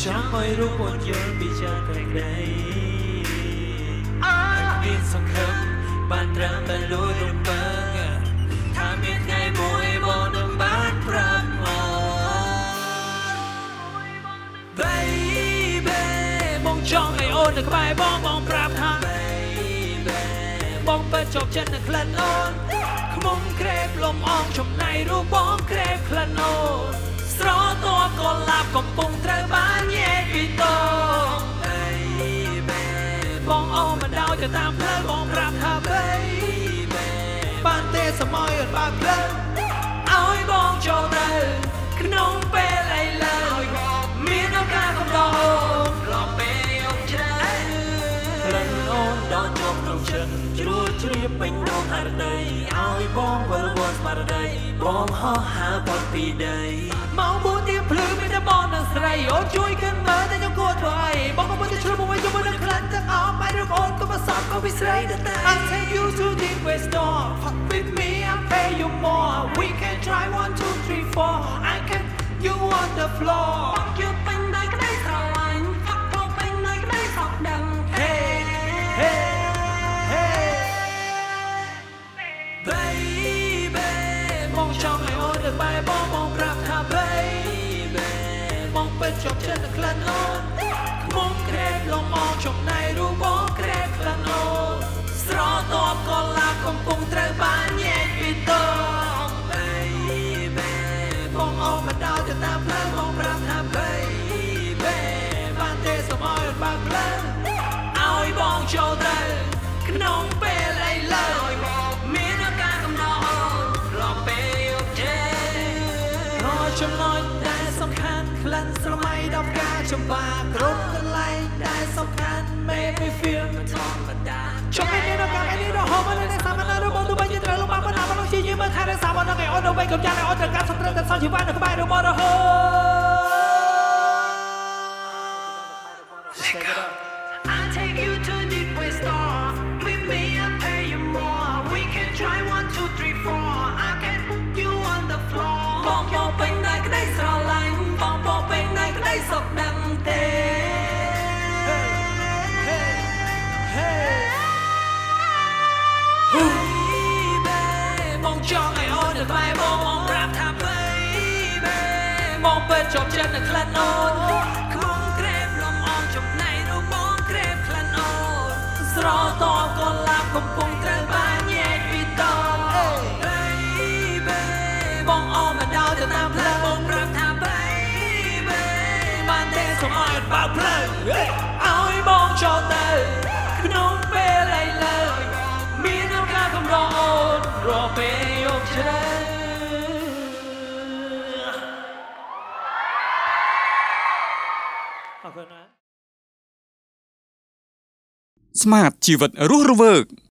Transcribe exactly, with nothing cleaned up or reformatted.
ចាំឲ្យរូបអូនយល់ពីចាស់តែក្ដីហើយមានសង្ឃឹមបានត្រាំតែលួចរំពើងថាមានថ្ងៃមួយបងនឹងបានប្រាប់អូន Baby បងចង់ឲ្យអូននៅក្បែរបងបងប្រាប់ថា Baby បងពិតជាប់ចិត្តនឹងក្លិនអូនខ្មុំក្រេបលំអងចំណៃរូបបងក្រេបក្លិនអូនស្រទប់កលាបកំពុងត្រូវបានញែកពីតង Baby បងអោមិនដោយទៅតាមផ្លូវបងប្រាប់ថា Baby បានទេសម័យអូនបើកផ្លូវឲ្យបងចូលទៅក្នុងពេលឥឡូវមានឱកាសកំដរអូនរំពេលយប់ជ្រៅក្លិនអូនដល់ជាប់ក្នុងចិត្តជ្រួលជ្រាបពេញដងអរដីឲ្យបងវិលវល់ស្មារតីបងហោះហើរផុតពីដីមកបួនទៀបភ្លឺមានតែបងនិងស្រីអូនជួយគិតមើលតែខ្ញុំគួរធ្វើអីបងក៏មិនទៅឆ្លុះមួយជាមួយនឹងក្លិនទាំងអស់បែររូបអូនក៏មិនសល់ក៏វាស្រីដែរតែ I'll take you to the west door fuck with me I'll pay you more we can try one two three four I can you on the floor fuck you ពេញដោយក្ដីស្រឡាញ់ fuck បងពេញដោយក្ដីសោកដឹង Hey hey hey Baby បងចង់ឲ្យអូនទៅបែរបងបងប្រាប់ថា Baby បងពិតជាប់ចិត្តនឹងក្លិនអូនខ្មុំក្រេបលំអងចំណៃរូបបងក្រេបក្លិនអូនស្រទប់កលាបកំពុងត្រូវបានញែកពីតង Baby បងអោមិនដោយទៅតាមផ្លូវបងប្រាប់ថា Baby បានទេសម័យអូនបើកផ្លូវឲ្យបងចូលទៅក្នុងពេលឥឡូវមានឱកាសកំដរអូនរំពេលយប់ជ្រៅរកចំណុចដែលសំខាន់ក្លិនស្រមៃដល់ផ្កាចម្បាគ្រប់កន្លែងដែលសំខាន់ Make me feel មិនធម្មតាចង់ឲ្យនៅកាលនេះរហូតមកដល់សាមញ្ញរបស់ទៅវិញត្រូវលំបាកប៉ុណ្ណាប៉ុណ្ណោះជាយមើលថែរក្សាមកនៅឲ្យអូនទៅវិញកុំចាំឲ្យអូនត្រូវការសន្តិភាពសន្តិភាពនៅក្បែររបស់រហូត I'll take you to the west door with me I'll pay you more we can try one two three four I can put you on the floor បងបងពេញដោយក្ដីស្រឡាញ់បងបងពេញដោយក្ដីសុខដឹងទេ Baby បងចង់ឲ្យអូនទៅក្បែរបងបងប្រាប់ថា Baby បងពិតជាប់ចិត្តនឹងក្លិនអូនខ្មុំក្រេបលំអងចំណៃរូបបងក្រេបក្លិនអូនស្រទប់កលាបកំពុងត្រូវបានញែកពីតង Baby បងអោមិនដោយទៅតាមផ្លូវបងប្រាប់ថា Baby បានទេសូមឲ្យអូនបើកផ្លូវឲ្យបងចូលទៅក្នុងពេលឥឡូវមានឱកាសកំដរអូនរកពេលយប់ជ្រៅអរគុណណាស់ Smart ជីវិតរស់រវើក